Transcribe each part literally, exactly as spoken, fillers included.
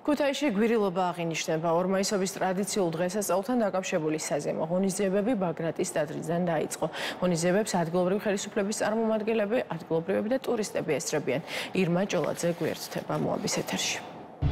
ქუთაისში გვირილობა აღინიშნება ორმაისობის ტრადიციულ დღესასწაულთან დაკავშირებული საზეიმო ღონისძიებები ბაგრატის ტაძრიდან დაიწყო. ღონისძიებებს ადგილობრივი ხელისუფლების წარმომადგენლები, ადგილობრივები და ტურისტები ესწრებიან. ირმა ჭოლაძე გვერდდება მოაბის ეთერში.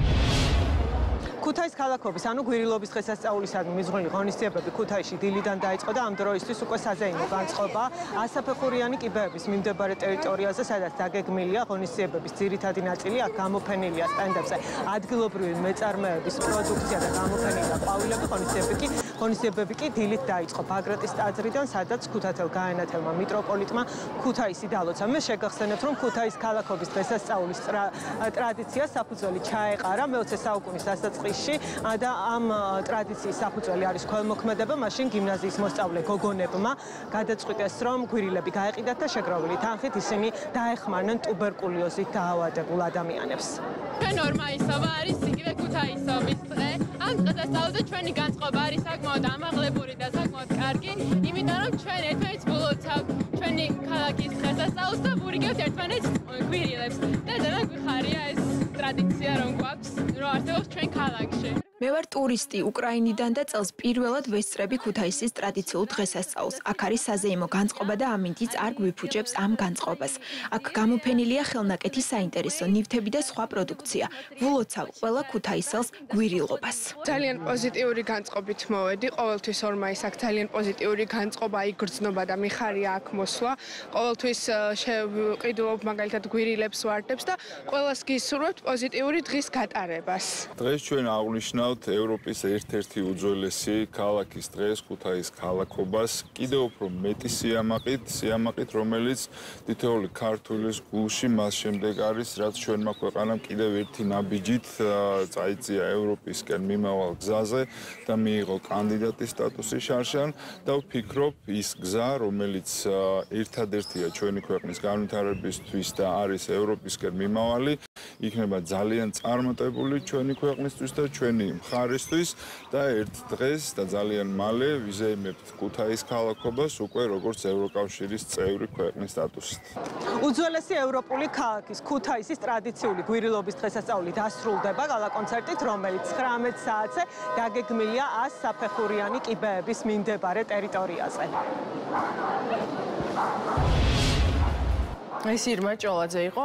ქუთაის ქალაქობის, ანუ გვირილობის დღესასწაულისადმი მიზღვნილი ღონისძიებები ქუთაისში დილიდან დაიწყო და ამ დროისთვის უკვე საზეიმო განწყობა ასაფეხურიანი კიბეების მიმდებარე ტერიტორიაზე, სადაც დაგეგმილია ღონისძიებების ძირითადი ნაწილი, აქ გამოფენილია სტენდებზე ადგილობრივი მეწარმეების პროდუქცია და გამოფენილია ყვავილები, ღონისძიებები კი ღონისძიებები კი დილით დაიწყო ბაგრატის ტაძრიდან, სადაც ქუთათელ გაენათელმა მიტროპოლიტმა ქუთაისი დალოცა. მე შეგახსენებთ, რომ ქუთაის ქალაქობის დღესასწაულის ტრადიცია საფუძველი ჩაეყარა მეოცე საუკუნის დასაწყისში და ამ ტრადიციის საფუძველი არის ქველმოქმედება. მაშინ გიმნაზიის მოსწავლე გოგონებმა გადაწყვიტეს, რომ გვირილები გაეყიდათ და შეგროვილი თანხით ისინი დაეხმარნენ ტუბერკულოზით დაავადებულ ადამიანებს. ჩვენ ორმაისობა არის იგივე ქუთაისობის დღე. ამ დღესასწაულზე ჩვენი განწყობა არის საკმაოდ ამაღლებული და საკმაოდ კარგი, იმიტომ რომ ჩვენ ერთმანეთს ვილოცავთ ჩვენი ქალაქის დღესასწაულს და ვურიგებთ ერთმანეთს გვირილებს. და ძალიან გვიხარია ეს ტრადიცია, რომ გვაქვს, რომ არსებობს ჩვენ ქალაქში. მე ვარ ტურისტი უკრაინიდან და წელს პირველად ვესწრები ქუთაისის ტრადიციულ დღესასწაულს. აქ არის საზეიმო განწყობა და ამინდიც არ გვიფუჭებს ამ განწყობას. აქ გამოფენილია ხელნაკეთი საინტერესო ნივთები და სხვა პროდუქცია. ვილოცავ ყველა ქუთაისელს გვირილობას. ძალიან პოზიტიური განწყობით მოვედი, ყოველთვის ორმაის აქ ძალიან პოზიტიური განწყობა, იგრძნობა და მიხარია აქ მოსვლა. ყოველთვის შევყიდულობ მაგალითად გვირილებს ვარდებს და ყველას გისურვებთ პოზიტიური დღის გატარებას. დღეს ჩვენ აღნიშნავთ ევროპის ერთ-ერთი უძველესი ქალაქის დღეს, ქუთაის ქალაქობას, კიდევ უფრო მეტი სიამაყით, სიამაყით, რომელიც თითოეული ქართველის გულში მას შემდეგ არის, რაც ჩვენმა ქვეყანამ კიდევ ერთი ნაბიჯით წაიწია ევროპისკენ მიმავალ გზაზე და მიიღო კანდიდატის სტატუსი შარშან და ვფიქრობ, ის გზა, რომელიც ერთადერთია ჩვენი ქვეყნის განვითარებისთვის და არის ევროპისკენ მიმავალი, იქნება ძალიან წარმატებული ჩვენი ქვეყნისთვის და ჩვენი მხარისთვის და ერთ დღეს და ძალიან მალე ვიზეიმებთ ქუთაის ქალაქობას უკვე როგორც ევროკავშირის წევრი ქვეყნის სტატუსით. უძველესი ევროპული ქალაქის ქუთაისის ტრადიციული გვირილობის დღესასწაული დასრულდება გალა-კონცერტით, რომელიც ცხრამეტ საათზე დაგეგმილია ასაფეხურიანი კიბეების მიმდებარე ტერიტორიაზე. ეს ირმა ჭოლაძე იყო.